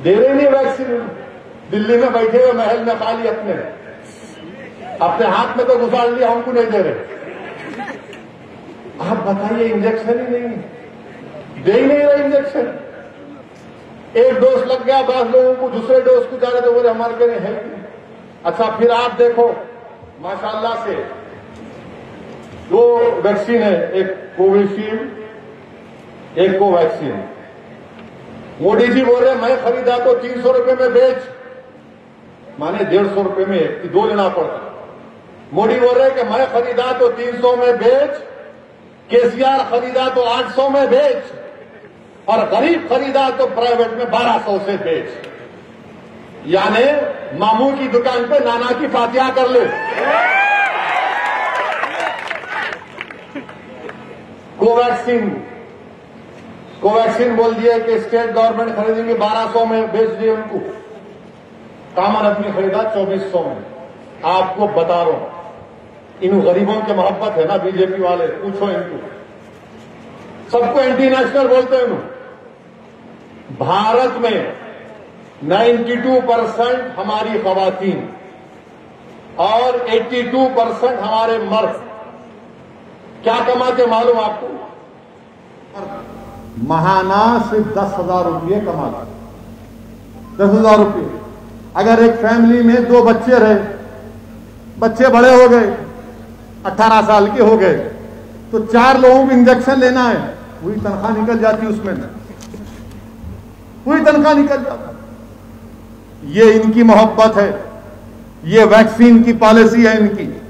दे रहे नहीं वैक्सीन। दिल्ली में बैठे हुए महल में खाली अपने हाथ में तो घुसा लिया, हमको नहीं दे रहे। आप बताइए, इंजेक्शन ही नहीं, दे ही नहीं रहे इंजेक्शन। एक डोज लग गया, 10 लोगों को दूसरे डोज को जा रहे तो बोले हमारे के है। अच्छा, फिर आप देखो माशाल्लाह से 2 वैक्सीन है, एक कोविशील्ड, एक कोवैक्सीन। मोदी जी बोल रहे मैं खरीदा तो 300 रुपए में बेच, माने 150 रुपए में 2 लेना पड़ता। मोदी बोल रहे कि मैं खरीदा तो 300 में बेच, केसीआर खरीदा तो 800 में बेच, और गरीब खरीदा तो प्राइवेट में 1200 से बेच। यानी मामू की दुकान पे नाना की फातिहा कर ले। कोवैक्सीन बोल दिया कि स्टेट गवर्नमेंट खरीदेंगे 1200 में, बेच दिए उनको। कामन आदमी खरीदा 2400 में। आपको बता रहा हूं, इन गरीबों की मोहब्बत है ना बीजेपी वाले, पूछो इनको। सबको एंटी नेशनल बोलते हैं इन्हों। भारत में 92% हमारी खवातीन और 82% हमारे मर्द क्या कमाते मालूम आपको? महाना सिर्फ 10,000 रुपये कमाते। 10,000 रुपये। अगर एक फैमिली में 2 बच्चे रहे, बच्चे बड़े हो गए, 18 साल के हो गए, तो 4 लोगों को इंजेक्शन लेना है, पूरी तनख्वाह निकल जाती, उसमें पूरी तनख्वाह निकल जाती। ये इनकी मोहब्बत है, ये वैक्सीन की पॉलिसी है इनकी।